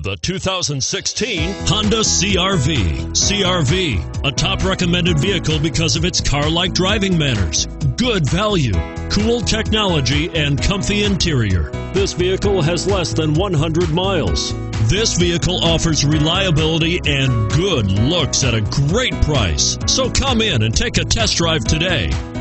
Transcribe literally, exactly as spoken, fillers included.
The two thousand sixteen Honda C R V. C R V, a top recommended vehicle because of its car-like driving manners, good value, cool technology, and comfy interior. This vehicle has less than one hundred miles. This vehicle offers reliability and good looks at a great price. So come in and take a test drive today.